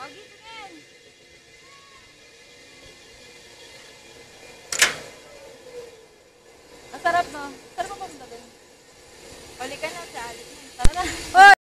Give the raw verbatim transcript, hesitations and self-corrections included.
Pogi, tingin. Masarap, no? Sarap mo ba doon? Huli ka na, si Alex. Tara na.